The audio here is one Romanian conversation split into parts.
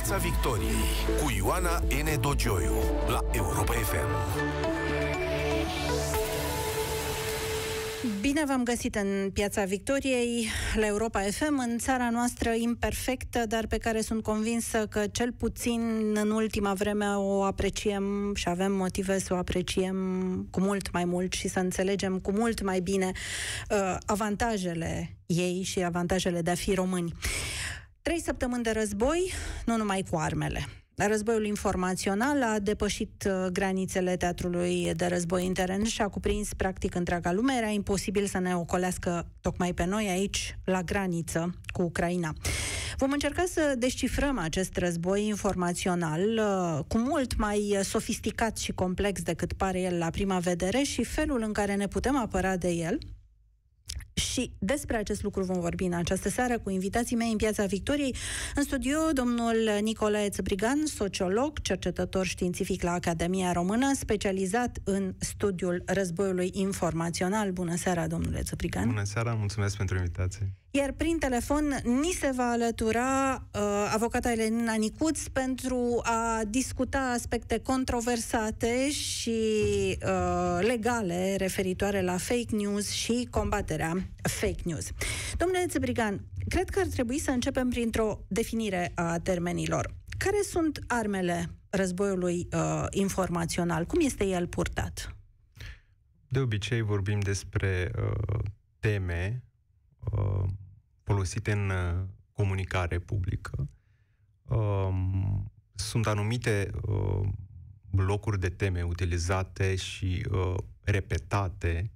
Piața Victoriei cu Ioana N. Dogioiu la Europa FM. Bine v-am găsit în Piața Victoriei, la Europa FM, în țara noastră imperfectă, dar pe care sunt convinsă că cel puțin în ultima vreme o apreciem și avem motive să o apreciem cu mult mai mult și să înțelegem cu mult mai bine avantajele ei și avantajele de a fi români. 3 săptămâni de război, nu numai cu armele. Războiul informațional a depășit granițele teatrului de război intern și a cuprins practic întreaga lume. Era imposibil să ne ocolească tocmai pe noi aici, la graniță cu Ucraina. Vom încerca să descifrăm acest război informațional cu mult mai sofisticat și complex decât pare el la prima vedere și felul în care ne putem apăra de el. Și despre acest lucru vom vorbi în această seară cu invitații mei în Piața Victoriei. În studio, domnul Nicolae Țăbrigan, sociolog, cercetător științific la Academia Română, specializat în studiul războiului informațional. Bună seara, domnule Țăbrigan! Bună seara, mulțumesc pentru invitație! Iar prin telefon ni se va alătura avocata Elenina Nicuț pentru a discuta aspecte controversate și legale referitoare la fake news și combaterea fake news. Domnule Țăbrigan, cred că ar trebui să începem printr-o definire a termenilor. Care sunt armele războiului informațional? Cum este el purtat? De obicei vorbim despre teme folosite în comunicare publică. Sunt anumite blocuri de teme utilizate și repetate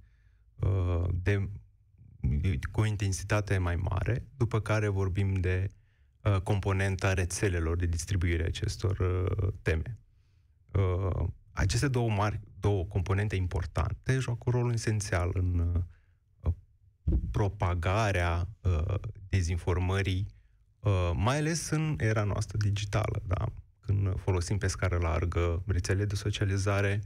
cu o intensitate mai mare, după care vorbim de componenta rețelelor de distribuire a acestor teme. Aceste două componente importante joacă un rol esențial în propagarea dezinformării, mai ales în era noastră digitală, da? Când folosim pe scară largă rețelele de socializare,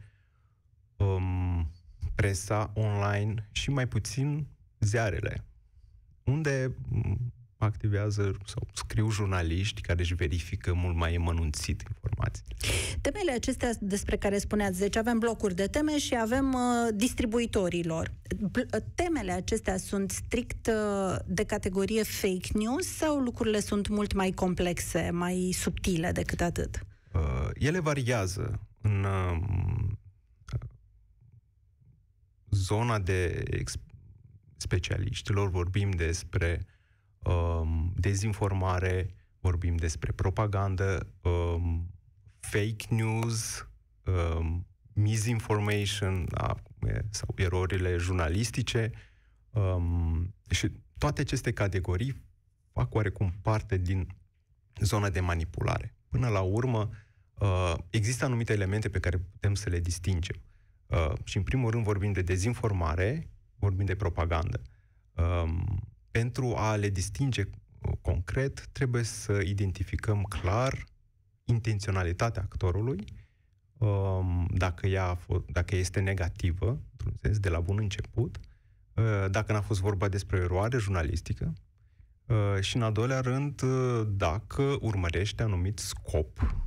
presa online și mai puțin ziarele, unde activează sau scriu jurnaliști care își verifică mult mai amănunțit informații. Temele acestea despre care spuneați, deci avem blocuri de teme și avem distribuitorilor. Temele acestea sunt strict de categorie fake news sau lucrurile sunt mult mai complexe, mai subtile decât atât? Ele variază. În zona de specialiștilor vorbim despre dezinformare, vorbim despre propagandă, fake news, misinformation sau erorile jurnalistice și toate aceste categorii fac oarecum parte din zona de manipulare. Până la urmă, există anumite elemente pe care putem să le distingem. Și în primul rând vorbim de dezinformare, vorbim de propagandă. Pentru a le distinge concret, trebuie să identificăm clar intenționalitatea actorului, dacă este negativă, într-un sens, de la bun început, dacă n-a fost vorba despre o eroare jurnalistică și, în al doilea rând, dacă urmărește anumit scop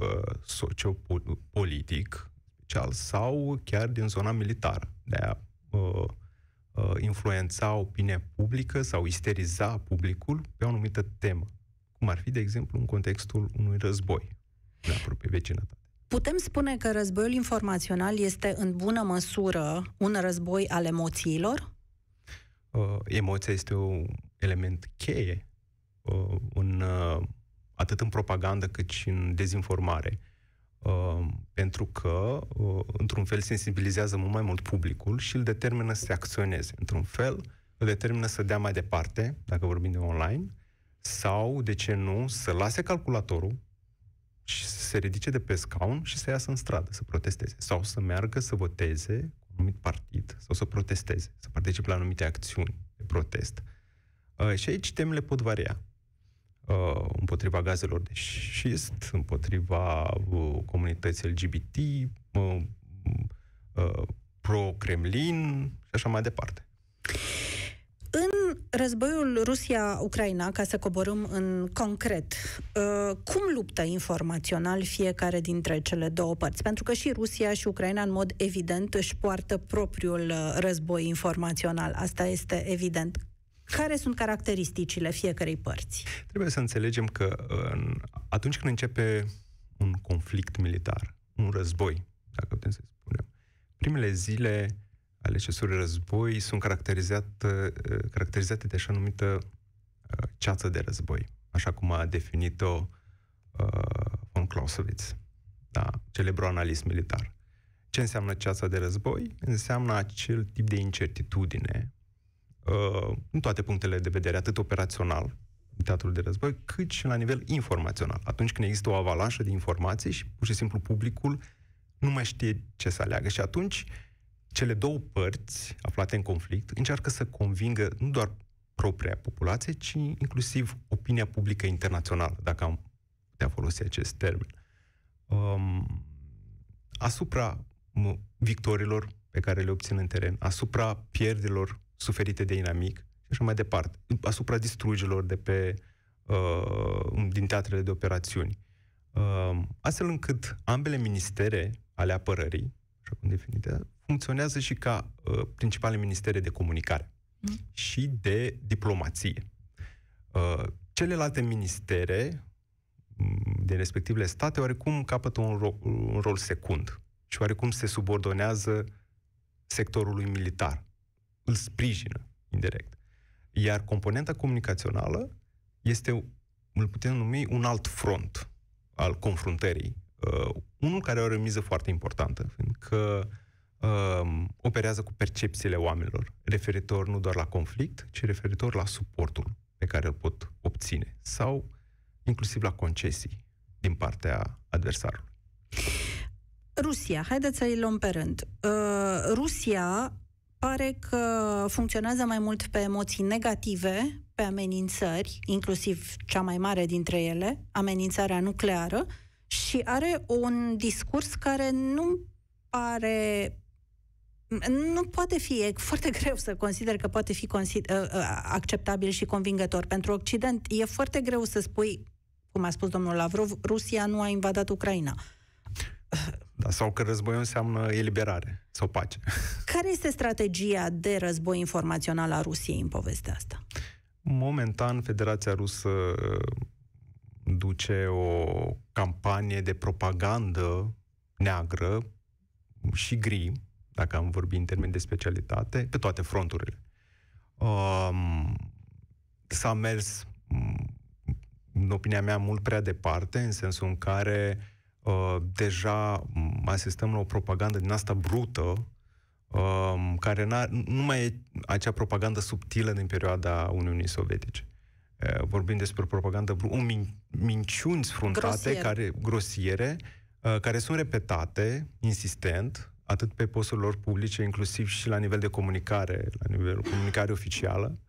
sociopolitic special sau chiar din zona militară, de a influența opinia publică sau isteriza publicul pe o anumită temă, cum ar fi, de exemplu, în contextul unui război în apropie vecinătate. Putem spune că războiul informațional este în bună măsură un război al emoțiilor? Emoția este un element cheie atât în propagandă cât și în dezinformare. Pentru că, într-un fel, sensibilizează mult mai mult publicul și îl determină să se acționeze. Într-un fel, îl determină să dea mai departe, dacă vorbim de online, sau, de ce nu, să lase calculatorul și să se ridice de pe scaun și să iasă în stradă, să protesteze. Sau să meargă să voteze cu un anumit partid, sau să protesteze, să participe la anumite acțiuni de protest. Și aici temele pot varia. Împotriva gazelor de șist, împotriva comunității LGBT, pro-Kremlin și așa mai departe. În războiul Rusia-Ucraina, ca să coborâm în concret, cum luptă informațional fiecare dintre cele două părți? Pentru că și Rusia și Ucraina, în mod evident, își poartă propriul război informațional. Asta este evident. Care sunt caracteristicile fiecărei părți? Trebuie să înțelegem că atunci când începe un conflict militar, un război, dacă putem să spunem, primele zile ale acestui război sunt caracterizate de așa numită ceață de război, așa cum a definit-o von Clausewitz, celebrul analist militar. Ce înseamnă ceața de război? Înseamnă acel tip de incertitudine în toate punctele de vedere, atât operațional, în teatrul de război, cât și la nivel informațional. Atunci când există o avalanșă de informații și pur și simplu publicul nu mai știe ce să aleagă. Și atunci cele două părți aflate în conflict încearcă să convingă nu doar propria populație, ci inclusiv opinia publică internațională, dacă am putea folosi acest termen, asupra victoriilor pe care le obțin în teren, asupra pierderilor suferite de inamic și așa mai departe, asupra distrugerilor din teatrele de operațiuni. Astfel încât ambele ministere ale apărării, așa cum definite, funcționează și ca principale ministere de comunicare și de diplomație. Celelalte ministere din respectivele state oarecum capătă un rol secund și oarecum se subordonează sectorului militar. Îl sprijină indirect. Iar componenta comunicațională este, îl putem numi, un alt front al confruntării. Unul care are o remiză foarte importantă, fiindcă operează cu percepțiile oamenilor, referitor nu doar la conflict, ci referitor la suportul pe care îl pot obține sau inclusiv la concesii din partea adversarului. Rusia, haideți să-i luăm pe rând. Rusia pare că funcționează mai mult pe emoții negative, pe amenințări, inclusiv cea mai mare dintre ele, amenințarea nucleară, și are un discurs care nu poate fi, e foarte greu să consider că poate fi acceptabil și convingător. Pentru Occident e foarte greu să spui, cum a spus domnul Lavrov, Rusia nu a invadat Ucraina. Da, sau că războiul înseamnă eliberare sau pace. Care este strategia de război informațional a Rusiei în povestea asta? Momentan, Federația Rusă duce o campanie de propagandă neagră și gri, dacă am vorbit în termeni de specialitate, pe toate fronturile. S-a mers, în opinia mea, mult prea departe, în sensul în care deja asistăm la o propagandă din asta brută, care nu mai e acea propagandă subtilă din perioada Uniunii Sovietice. Vorbim despre propagandă minciuni sfruntate, grosiere, care sunt repetate insistent, atât pe posturile lor publice, inclusiv și la nivel de comunicare, la nivel de comunicare oficială,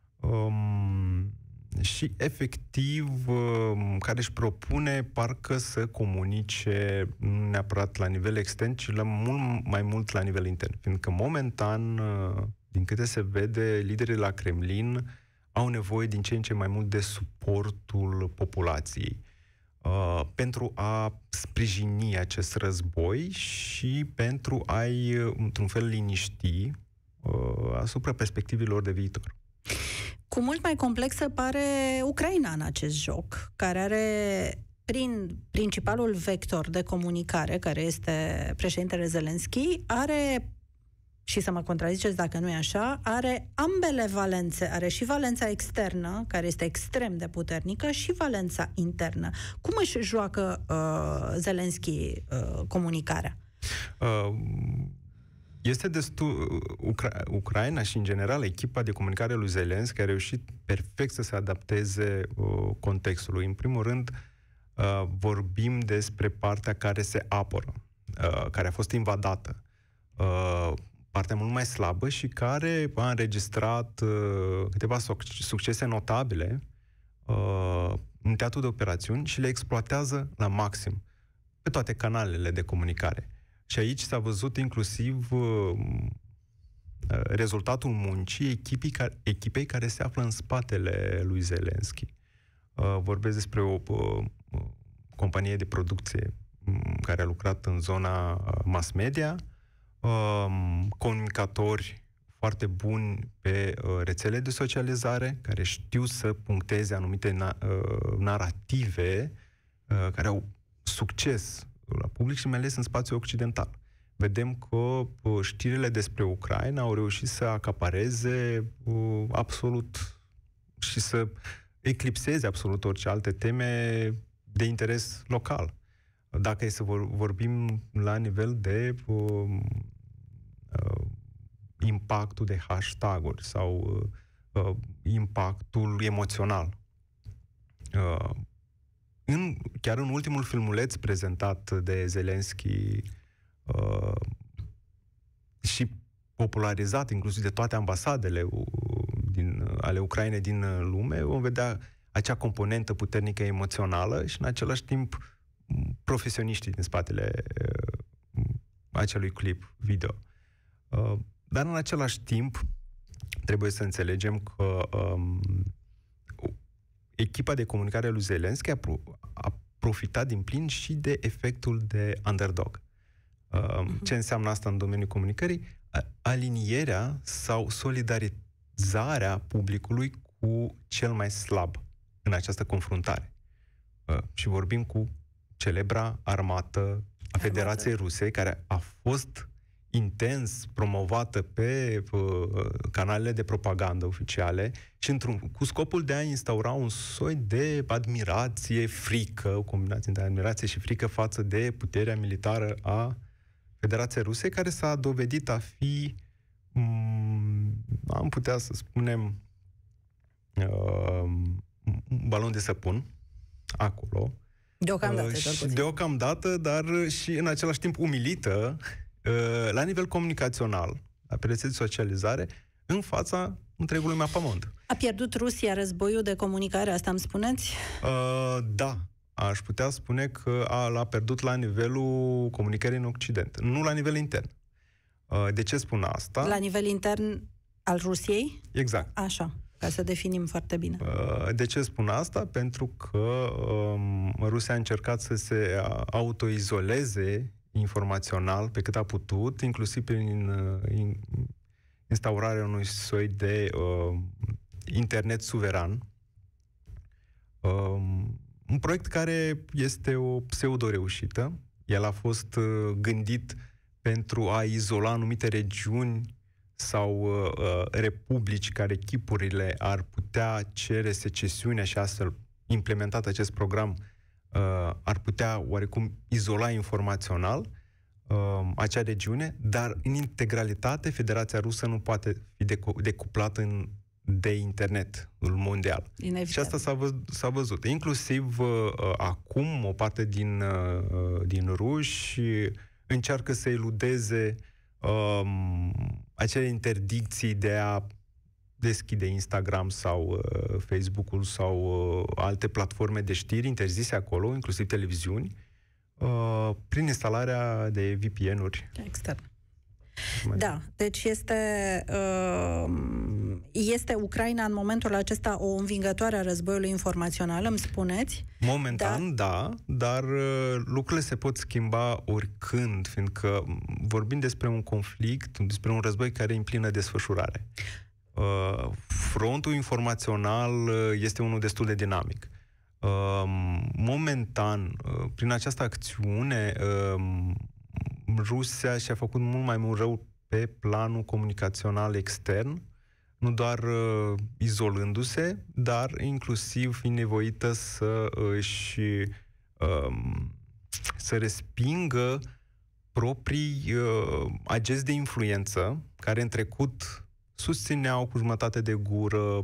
și efectiv care își propune parcă să comunice nu neapărat la nivel extern, ci mult mai mult la nivel intern. Fiindcă momentan, din câte se vede, liderii la Kremlin au nevoie din ce în ce mai mult de suportul populației pentru a sprijini acest război și pentru a-i, într-un fel, liniști asupra perspectivelor de viitor. Cu mult mai complexă pare Ucraina în acest joc, care are principalul vector de comunicare, care este președintele Zelensky, are, și să mă contraziceți dacă nu e așa, are ambele valențe, are și valența externă, care este extrem de puternică, și valența internă. Cum își joacă Zelensky comunicarea? Este destul... Ucraina și, în general, echipa de comunicare lui Zelensky a reușit perfect să se adapteze contextului. În primul rând, vorbim despre partea care se apără, care a fost invadată. Partea mult mai slabă și care a înregistrat câteva succese notabile în teatrul de operațiuni și le exploatează la maxim pe toate canalele de comunicare. Și aici s-a văzut inclusiv rezultatul muncii echipei care se află în spatele lui Zelensky. Vorbesc despre o companie de producție care a lucrat în zona mass media, comunicatori foarte buni pe rețele de socializare, care știu să puncteze anumite narative care au succes la public și mai ales în spațiul occidental. Vedem că știrile despre Ucraina au reușit să acapareze absolut și să eclipseze absolut orice alte teme de interes local. Dacă e să vorbim la nivel de impactul de hashtag-uri sau impactul emoțional. Chiar în ultimul filmuleț prezentat de Zelensky și popularizat inclusiv de toate ambasadele ale Ucrainei din lume, vom vedea acea componentă puternică emoțională și în același timp profesioniștii din spatele acelui clip video. Dar în același timp trebuie să înțelegem că echipa de comunicare a lui Zelensky a profitat din plin și de efectul de underdog. Ce înseamnă asta în domeniul comunicării? Alinierea sau solidarizarea publicului cu cel mai slab în această confruntare. Și vorbim cu celebra armată a Federației Ruse, care a fost intens promovată pe canalele de propagandă oficiale și cu scopul de a instaura un soi de admirație, frică, o combinație de admirație și frică față de puterea militară a Federației Ruse, care s-a dovedit a fi, am putea să spunem, un balon de săpun acolo. Deocamdată, dar și în același timp umilită la nivel comunicațional, la pe rețele de socializare, în fața întregului mapamond. A pierdut Rusia războiul de comunicare, asta îmi spuneți? Da. Aș putea spune că l-a pierdut la nivelul comunicării în Occident, nu la nivel intern. De ce spun asta? La nivel intern al Rusiei? Exact. Așa, ca să definim foarte bine. De ce spun asta? Pentru că Rusia a încercat să se autoizoleze informațional pe cât a putut, inclusiv prin instaurarea unui soi de internet suveran. Un proiect care este o pseudo-reușită. El a fost gândit pentru a izola anumite regiuni sau republici care chipurile ar putea cere secesiunea și astfel implementat acest program ar putea oarecum izola informațional acea regiune, dar în integralitate Federația Rusă nu poate fi decuplată de internetul mondial. Inevitabil. Și asta s-a văzut. Inclusiv acum o parte din ruși încearcă să eludeze acele interdicții de a deschide Instagram sau Facebook-ul sau alte platforme de știri interzise acolo, inclusiv televiziuni, prin instalarea de VPN-uri. Extern. Da, deci este Ucraina în momentul acesta o învingătoare a războiului informațional, îmi spuneți? Momentan, da, dar lucrurile se pot schimba oricând, fiindcă vorbim despre un conflict, despre un război care e în plină desfășurare. Frontul informațional este unul destul de dinamic. Momentan, prin această acțiune, Rusia și-a făcut mult mai mult rău pe planul comunicațional extern, nu doar izolându-se, dar inclusiv fiind nevoită să respingă proprii agenți de influență, care în trecut susțineau cu jumătate de gură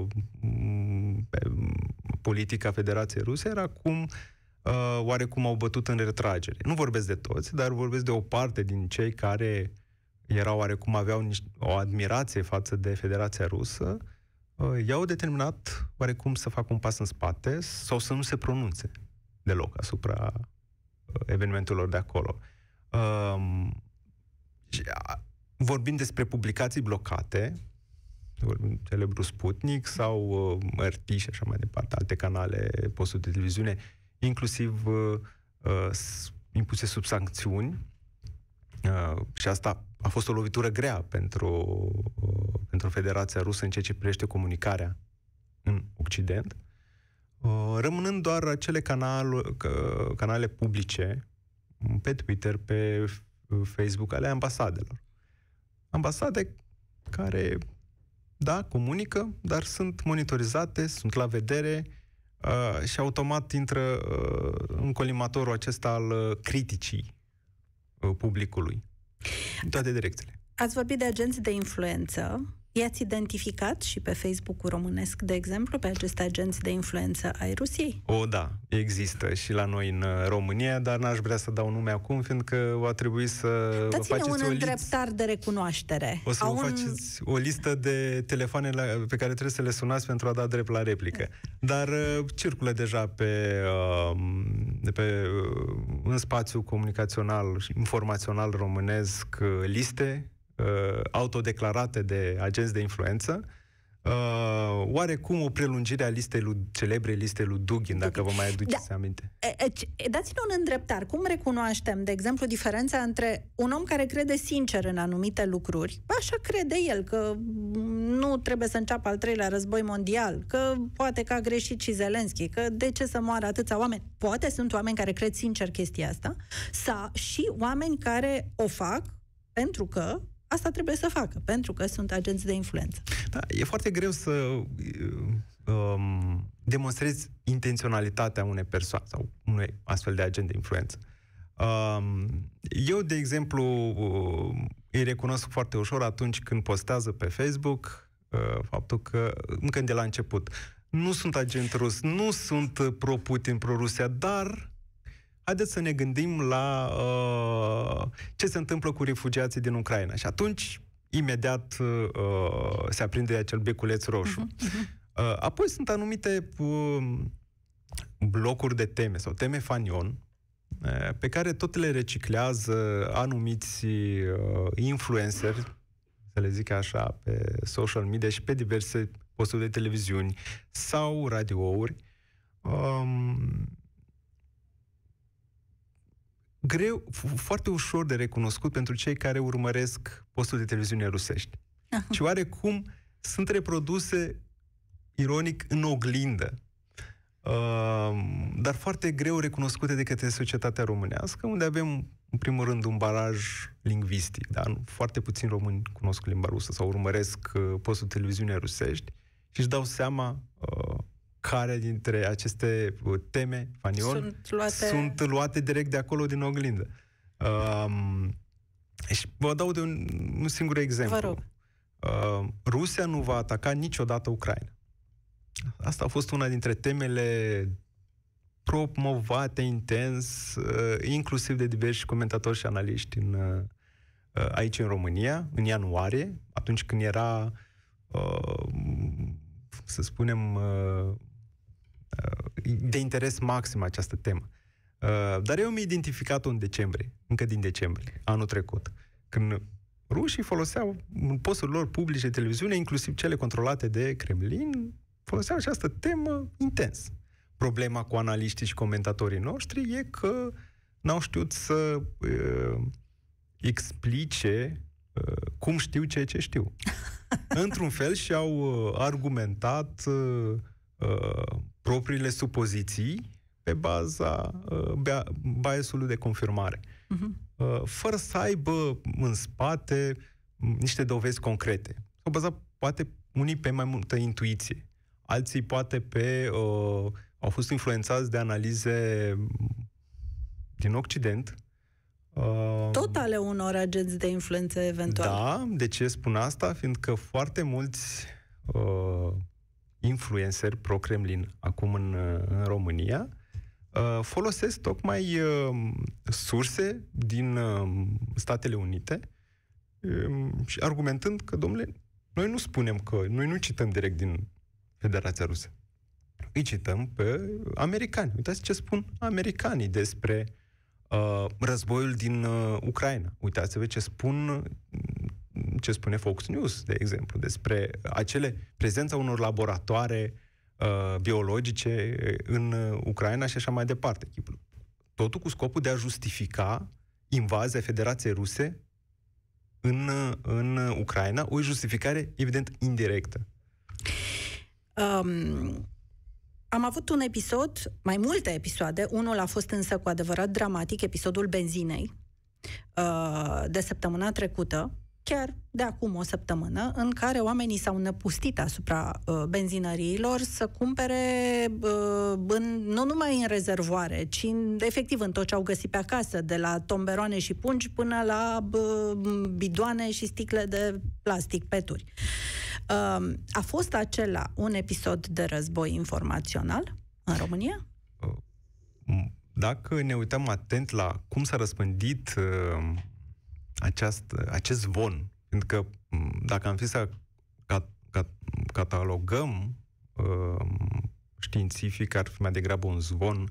politica Federației Ruse, iar acum oarecum au bătut în retragere. Nu vorbesc de toți, dar vorbesc de o parte din cei care aveau o admirație față de Federația Rusă, i-au determinat oarecum să facă un pas în spate sau să nu se pronunțe deloc asupra evenimentelor de acolo. vorbim despre publicații blocate, vorbim celebru Sputnik sau RT și așa mai departe, alte canale, posturi de televiziune, inclusiv impuse sub sancțiuni. Și asta a fost o lovitură grea pentru Federația Rusă în ceea ce privește comunicarea în Occident, rămânând doar acele canale publice pe Twitter, pe Facebook, ale ambasadelor. Ambasade care, da, comunică, dar sunt monitorizate, sunt la vedere și automat intră în colimatorul acesta al criticii publicului, în toate direcțiile. Ați vorbit de agenți de influență. I-ați identificat și pe Facebook-ul românesc, de exemplu, pe aceste agenți de influență ai Rusiei? Da, există și la noi în România, dar n-aș vrea să dau nume acum, fiindcă va trebui să vă faceți un îndreptar de recunoaștere. O să vă faceți o listă de telefoane pe care trebuie să le sunați pentru a da drept la replică. Dar circulă deja în spațiu comunicațional și informațional românesc liste autodeclarate de agenți de influență, oarecum o prelungire a celebrei liste lui Dugin, dacă vă mai aduceți aminte. Dați-ne un îndreptar. Cum recunoaștem, de exemplu, diferența între un om care crede sincer în anumite lucruri, așa crede el, că nu trebuie să înceapă al 3-lea război mondial, că poate că a greșit și Zelenski, că de ce să moară atâția oameni? Poate sunt oameni care cred sincer chestia asta, sau și oameni care o fac pentru că asta trebuie să facă, pentru că sunt agenți de influență. Da, e foarte greu să demonstrezi intenționalitatea unei persoane sau unui astfel de agent de influență. Eu, de exemplu, îi recunosc foarte ușor atunci când postează pe Facebook faptul că, încă de la început, nu sunt agent rus, nu sunt pro-Putin, pro-Rusia, dar haideți să ne gândim la ce se întâmplă cu refugiații din Ucraina. Și atunci, imediat, se aprinde acel beculeț roșu. Apoi sunt anumite blocuri de teme sau teme fanion pe care tot le reciclează anumiți influenceri, să le zic așa, pe social media și pe diverse posturi de televiziuni sau radiouri. Greu, foarte ușor de recunoscut pentru cei care urmăresc posturi de televiziune rusești. Și oarecum sunt reproduse, ironic, în oglindă, dar foarte greu recunoscute de către societatea românească, unde avem, în primul rând, un baraj lingvistic. Da? Foarte puțini români cunosc limba rusă sau urmăresc posturi de televiziune rusești și își dau seama care dintre aceste teme, fanion, sunt luate direct de acolo, din oglindă. Și vă dau de un singur exemplu. Vă rog. Rusia nu va ataca niciodată Ucraina. Asta a fost una dintre temele promovate intens, inclusiv de diversi comentatori și analiști aici în România, în ianuarie, atunci când era, să spunem, de interes maxim această temă. Dar eu mi-am identificat-o în decembrie, încă din decembrie, anul trecut, când rușii foloseau în posturile lor publice de televiziune, inclusiv cele controlate de Kremlin, foloseau această temă intens. Problema cu analiștii și comentatorii noștri e că n-au știut să explice cum știu ceea ce știu. Într-un fel și-au argumentat propriile supoziții pe baza biasului de confirmare. Fără să aibă în spate niște dovezi concrete. S-au bazat, poate, unii pe mai multă intuiție. Alții, poate, au fost influențați de analize din Occident. Tot ale unor agenți de influență, eventual. Da, de ce spun asta? Fiindcă foarte mulți influenceri pro-Kremlin acum în România folosesc tocmai surse din Statele Unite și argumentând că, domnule, noi nu spunem că, noi nu cităm direct din Federația Rusă. Îi cităm pe americani. Uitați ce spun americanii despre războiul din Ucraina. Uitați-vă ce spun ce spune Fox News, de exemplu, despre prezența unor laboratoare biologice în Ucraina și așa mai departe. Totul cu scopul de a justifica invazia Federației Ruse în Ucraina, o justificare, evident, indirectă. Am avut un episod, mai multe episoade, unul a fost însă cu adevărat dramatic, episodul benzinei, de săptămâna trecută, chiar de acum o săptămână, în care oamenii s-au năpustit asupra benzinăriilor să cumpere nu numai în rezervoare, ci efectiv în tot ce au găsit pe acasă, de la tomberoane și pungi până la bidoane și sticle de plastic, peturi. A fost acela un episod de război informațional în România? Dacă ne uităm atent la cum s-a răspândit acest zvon, pentru că dacă am fi să catalogăm științific, ar fi mai degrabă un zvon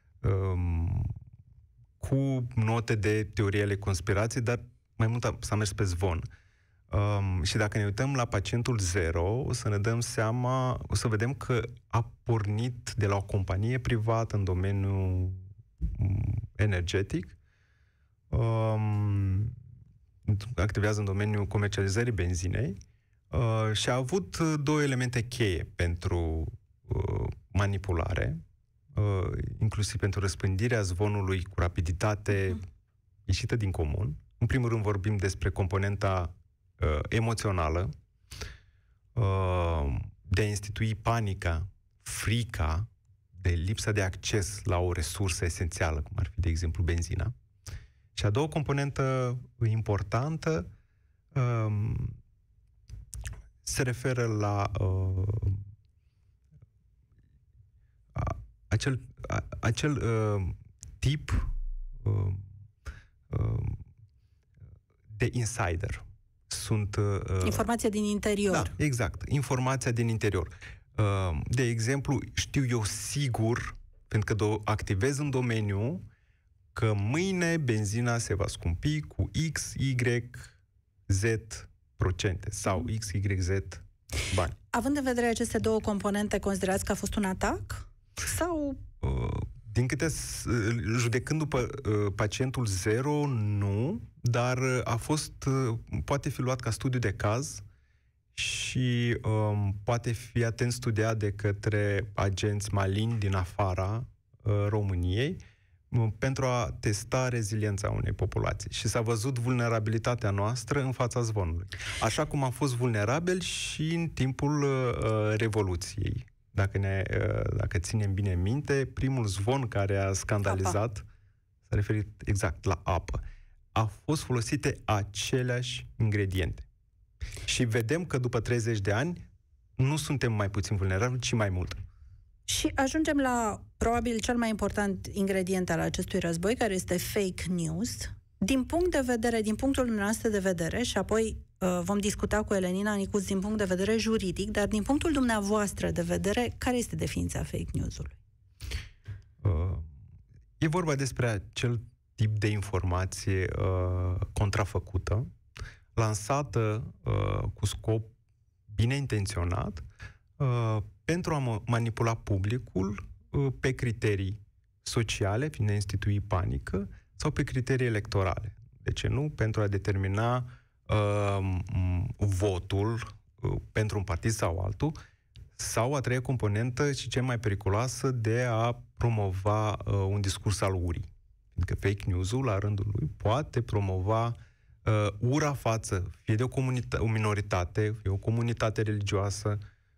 cu note de teorie ale conspirației, dar mai mult s-a mers pe zvon. Și dacă ne uităm la pacientul zero, o să ne dăm seama, o să vedem că a pornit de la o companie privată în domeniul energetic, activează în domeniul comercializării benzinei și a avut două elemente cheie pentru manipulare, inclusiv pentru răspândirea zvonului cu rapiditate ieșită din comun. În primul rând vorbim despre componenta emoțională, de a institui panica, frica de lipsa de acces la o resursă esențială, cum ar fi, de exemplu, benzina. Și a doua componentă importantă se referă la acel tip de insider. Sunt informația din interior. Da, exact. Informația din interior. De exemplu, știu eu sigur, pentru că activez în domeniu, că mâine benzina se va scumpi cu X, Y, Z procente sau X, Y, Z bani. Având în vedere aceste două componente, considerați că a fost un atac? Sau... Din câte, judecând după pacientul zero, nu, dar poate fi luat ca studiu de caz și poate fi atent studiat de către agenți maligni din afara României pentru a testa reziliența unei populații. Și s-a văzut vulnerabilitatea noastră în fața zvonului. Așa cum am fost vulnerabil și în timpul Revoluției. Dacă ținem bine minte, primul zvon care a scandalizat s-a referit exact la apă. Au fost folosite aceleași ingrediente. Și vedem că după 30 de ani nu suntem mai puțin vulnerabili, ci mai mult. Și ajungem la, probabil, cel mai important ingredient al acestui război, care este fake news. Din punctul dumneavoastră de vedere, și apoi vom discuta cu Elenina Nicuț din punct de vedere juridic, dar din punctul dumneavoastră de vedere, care este definiția fake news-ului? E vorba despre acel tip de informație contrafăcută, lansată cu scop bine intenționat, pentru a manipula publicul pe criterii sociale, fiind a institui panică, sau pe criterii electorale. De ce nu? Pentru a determina votul pentru un partid sau altul, sau a treia componentă și cea mai periculoasă, de a promova un discurs al urii. Pentru că fake news-ul, la rândul lui, poate promova ura față, fie de o minoritate, fie o comunitate religioasă,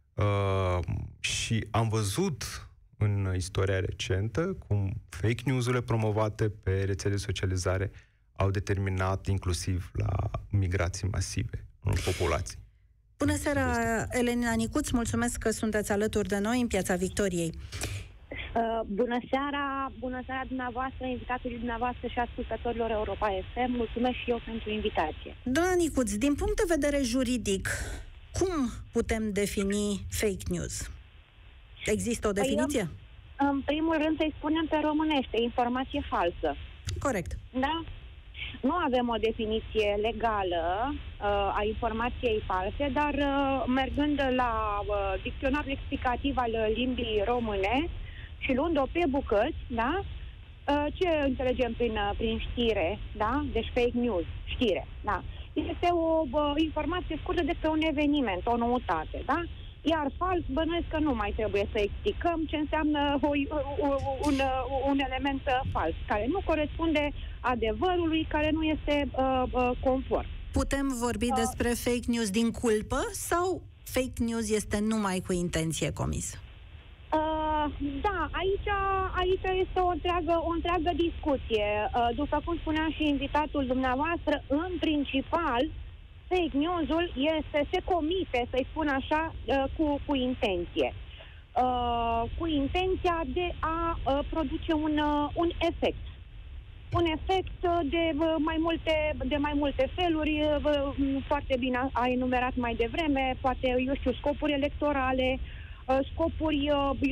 și am văzut în istoria recentă cum fake news-urile promovate pe rețele de socializare au determinat inclusiv la migrații masive în populații. Bună seara, Elenina Nicuț, mulțumesc că sunteți alături de noi în Piața Victoriei. Bună seara dumneavoastră, invitatului dumneavoastră și ascultătorilor Europa FM. Mulțumesc și eu pentru invitație. Doamna Nicuț, din punct de vedere juridic, cum putem defini fake news? Există o definiție? În primul rând să-i spunem pe românește, informație falsă. Corect. Da? Nu avem o definiție legală a informației false, dar mergând la dicționarul explicativ al limbii române și luând-o pe bucăți, da? Ce înțelegem prin știre, da? Deci fake news, știre, da? Este o informație scurtă despre un eveniment, o noutate, da? Iar fals, bănuiesc că nu mai trebuie să explicăm ce înseamnă un element fals, care nu corespunde adevărului, care nu este conform. Putem vorbi despre fake news din culpă sau fake news este numai cu intenție comisă? Da, aici este o întreagă discuție. După cum spunea și invitatul dumneavoastră, în principal, fake news-ul se comite, să-i spun așa, cu intenție. Cu intenția de a produce un efect. Un efect de mai multe feluri, foarte bine a enumerat mai devreme, poate, scopuri electorale, scopuri,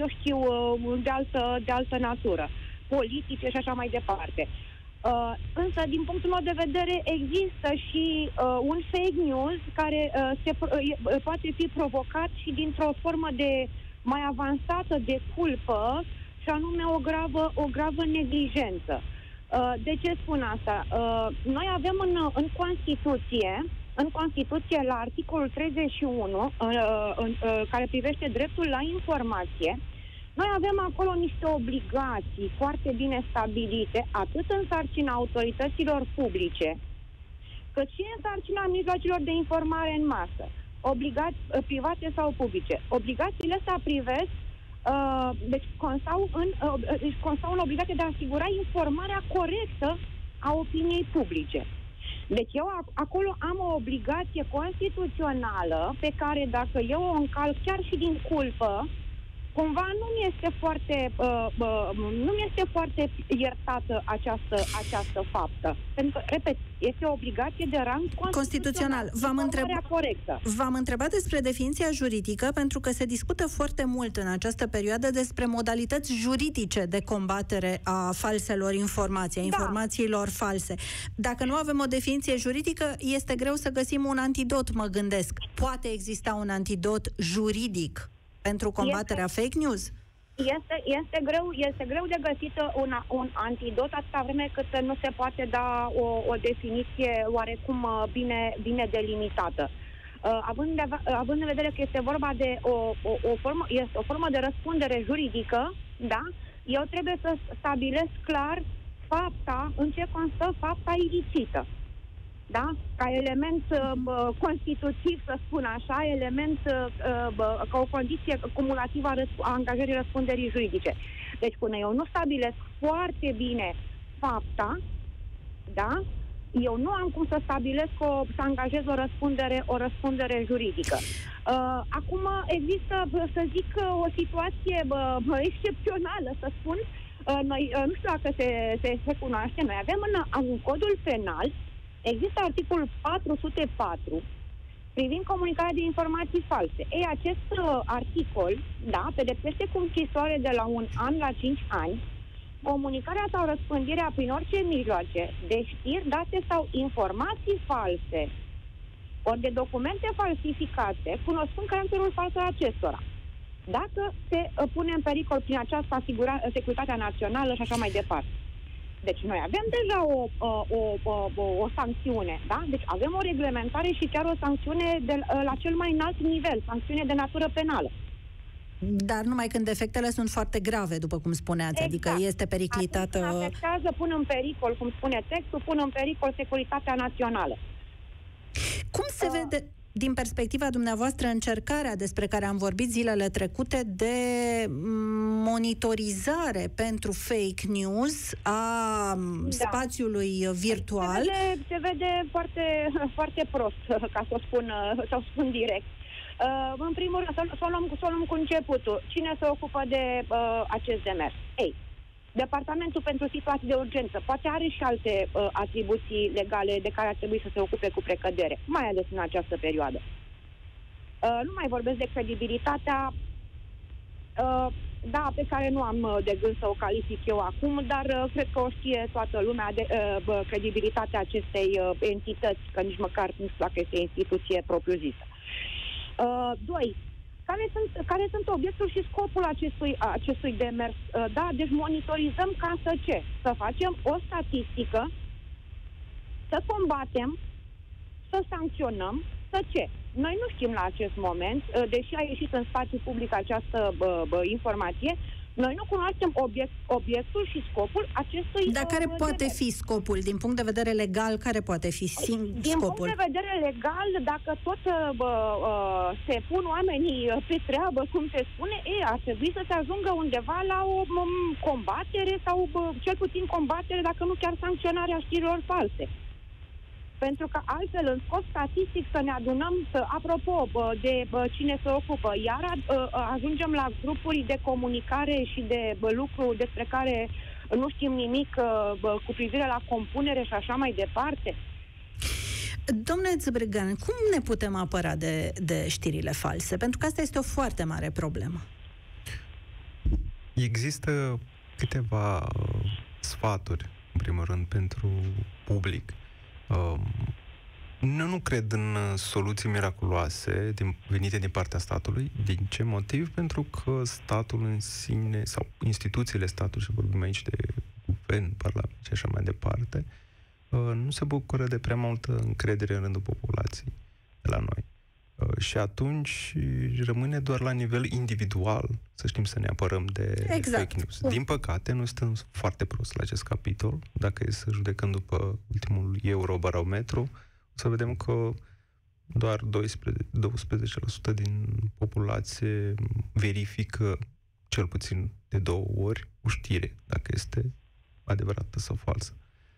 de altă natură, politice și așa mai departe. Însă, din punctul meu de vedere, există și un fake news care poate fi provocat și dintr-o formă de mai avansată de culpă, și anume o gravă neglijență. De ce spun asta? Noi avem în Constituție, la articolul 31, care privește dreptul la informație, noi avem acolo niște obligații foarte bine stabilite, atât în sarcina autorităților publice, cât și în sarcina mijloacelor de informare în masă, private sau publice. Obligațiile astea privesc, deci constau în obligația de a asigura informarea corectă a opiniei publice. Deci eu acolo am o obligație constituțională pe care, dacă eu o încalc chiar și din culpă, cumva nu mi este foarte iertată această faptă. Pentru că, repet, este o obligație de rang constituțional. V-am întrebat despre definiția juridică pentru că se discută foarte mult în această perioadă despre modalități juridice de combatere a falselor informații, a informațiilor false. Dacă nu avem o definiție juridică, este greu să găsim un antidot, mă gândesc. Poate exista un antidot juridic pentru combaterea fake news? Este greu de găsit un antidot atâta vreme cât nu se poate da o definiție oarecum bine delimitată. Având în vedere că este vorba de o formă de răspundere juridică, da? Eu trebuie să stabilesc clar în ce constă fapta ilicită. Da? Ca element constitutiv, să spun așa, ca o condiție cumulativă a angajării răspunderii juridice. Deci, până eu nu stabilesc foarte bine fapta, da? Eu nu am cum să stabilesc să angajez o răspundere juridică. Acum există, să zic, o situație excepțională, să spun. Noi, nu știu dacă se cunoaște, noi avem în codul penal, există articolul 404 privind comunicarea de informații false. Ei, acest articol, da, pedepsește cu închisoare de la 1 an la 5 ani comunicarea sau răspândirea prin orice mijloace de știri, date sau informații false, ori de documente falsificate, cunoscând caracterul fals al acestora. Dacă se pune în pericol prin aceasta securitatea națională și așa mai departe. Deci noi avem deja o sancțiune, da? Deci avem o reglementare și chiar o sancțiune la cel mai înalt nivel, sancțiune de natură penală. Dar numai când defectele sunt foarte grave, după cum spuneați, exact. Adică este periclitată... Atunci afectează, pun în pericol, cum spune textul, pun în pericol securitatea națională. Cum se vede, din perspectiva dumneavoastră, încercarea despre care am vorbit zilele trecute de monitorizare pentru fake news a spațiului virtual? Se vede foarte, foarte prost, ca să o spun direct. În primul rând, să o luăm cu începutul. Cine se ocupă de acest demers? Ei, Departamentul pentru situații de urgență poate are și alte atribuții legale de care ar trebui să se ocupe cu precădere, mai ales în această perioadă. Nu mai vorbesc de credibilitatea da, pe care nu am de gând să o calific eu acum, dar cred că o știe toată lumea de credibilitatea acestei entități, că nici măcar nu știu dacă este instituție propriu-zisă. 2. Care sunt obiectul și scopul acestui demers? Da, deci monitorizăm ca să ce? Să facem o statistică, să combatem, să sancționăm, să ce? Noi nu știm la acest moment, deși a ieșit în spațiu public această informație, noi nu cunoaștem obiectul și scopul acestui... Dar care poate fi scopul? Din punct de vedere legal, care poate fi scopul? Din punct de vedere legal, dacă tot se pun oamenii pe treabă, cum se spune, ar trebui să se ajungă undeva la o combatere sau cel puțin combatere, dacă nu chiar sancționarea știrilor false. Pentru că altfel, în scop statistic, să ne adunăm, apropo de cine se ocupă, iar ajungem la grupuri de comunicare și de lucru despre care nu știm nimic cu privire la compunere și așa mai departe. Domnule Țăbrigan, cum ne putem apăra de știrile false? Pentru că asta este o foarte mare problemă. Există câteva sfaturi, în primul rând, pentru public. Nu cred în soluții miraculoase venite din partea statului. Din ce motiv? Pentru că statul în sine, sau instituțiile statului, și vorbim aici de guvern, parlament și așa mai departe, nu se bucură de prea multă încredere în rândul populației de la noi. Și atunci rămâne doar la nivel individual să știm să ne apărăm de fake news. Din păcate, noi suntem foarte prost la acest capitol. Dacă e să judecăm după ultimul Eurobarometru, o să vedem că doar 12% din populație verifică cel puțin de 2 ori o știre, dacă este adevărată sau falsă.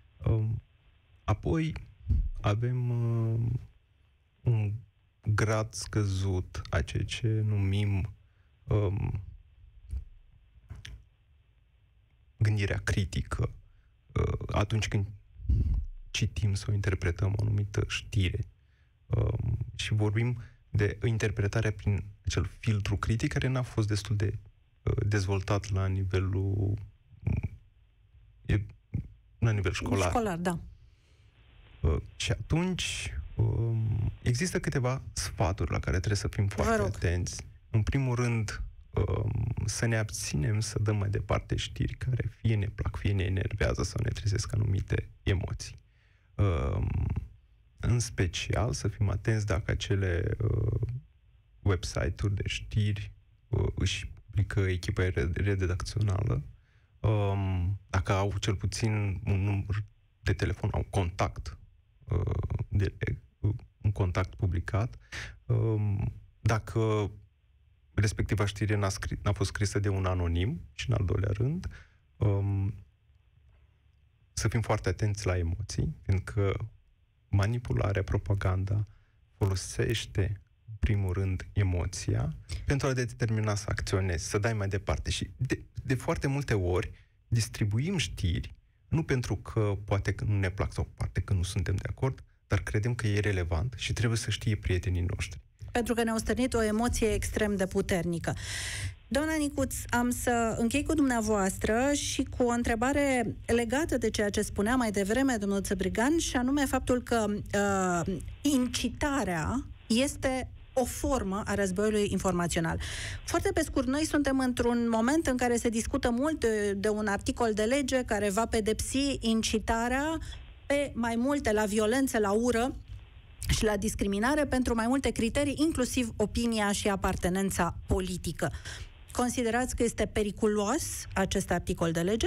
Apoi avem un grad scăzut a ceea ce numim gândirea critică atunci când citim sau interpretăm o anumită știre. Și vorbim de interpretarea prin acel filtru critic care n-a fost destul de dezvoltat la nivelul școlar. Școlar, da. Și atunci există câteva sfaturi la care trebuie să fim foarte atenți. În primul rând, să ne abținem să dăm mai departe știri care fie ne plac, fie ne enervează sau ne trezesc anumite emoții. În special, să fim atenți dacă acele website-uri de știri își publică echipa redacțională, dacă au cel puțin un număr de telefon, au contact un contact publicat, dacă respectiva știre n-a fost scrisă de un anonim și, în al doilea rând, să fim foarte atenți la emoții, pentru că manipularea, propaganda folosește, în primul rând, emoția pentru a determina să acționezi, să dai mai departe. Și de foarte multe ori distribuim știri nu pentru că poate că nu ne plac sau poate că nu suntem de acord, dar credem că e relevant și trebuie să știe prietenii noștri. Pentru că ne-au stârnit o emoție extrem de puternică. Doamna Nicuț, am să închei cu dumneavoastră și cu o întrebare legată de ceea ce spunea mai devreme domnul Țăbrigan, și anume faptul că incitarea este o formă a războiului informațional. Foarte pe scurt, noi suntem într-un moment în care se discută mult de un articol de lege care va pedepsi incitarea pe mai multe, la violență, la ură și la discriminare, pentru mai multe criterii, inclusiv opinia și apartenența politică. Considerați că este periculos acest articol de lege?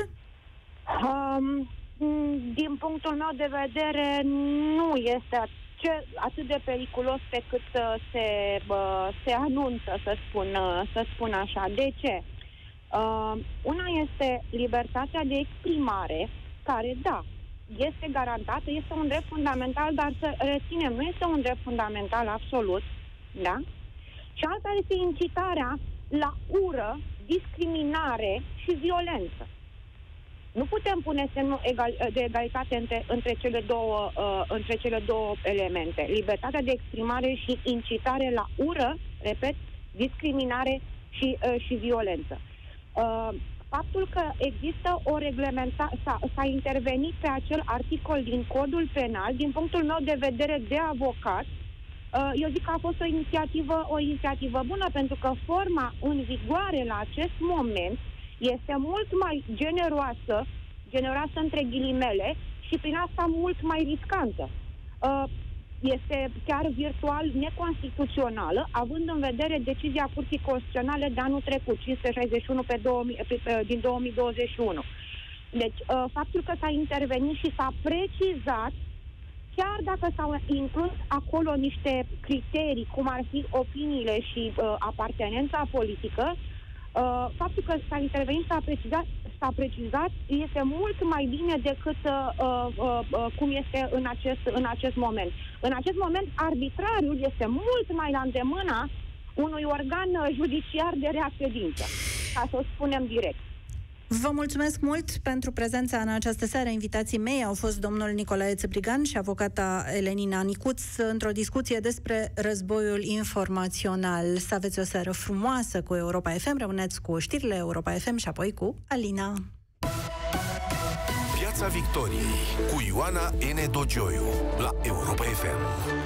Din punctul meu de vedere, nu este atât de periculos pe cât se anunță, să spun așa. De ce? Una este libertatea de exprimare, care, da, este garantată, este un drept fundamental, dar să reținem, nu este un drept fundamental absolut, da? Și alta este incitarea la ură, discriminare și violență. Nu putem pune semnul de egalitate între cele două elemente. Libertatea de exprimare și incitare la ură, repet, discriminare și violență. Faptul că există o reglementare, s-a intervenit pe acel articol din codul penal, din punctul meu de vedere de avocat, eu zic că a fost o inițiativă bună, pentru că forma în vigoare la acest moment este mult mai generoasă între ghilimele și prin asta mult mai riscantă. Este chiar virtual neconstituțională, având în vedere decizia Curții Constituționale de anul trecut, 561 din 2021. Deci, faptul că s-a intervenit și s-a precizat, chiar dacă s-au inclus acolo niște criterii, cum ar fi opiniile și apartenența politică, faptul că s-a intervenit, s-a precizat, este mult mai bine decât cum este în acest moment. În acest moment, arbitrariul este mult mai la îndemâna unui organ judiciar de rea credință, ca să o spunem direct. Vă mulțumesc mult pentru prezența în această seară. Invitații mei au fost domnul Nicolae Țăprigan și avocata Elenina Nicuț într-o discuție despre războiul informațional. Să aveți o seară frumoasă cu Europa FM. Rămâneți cu știrile Europa FM și apoi cu Alina. Piața Victoriei cu Ioana N. Dogioiu la Europa FM.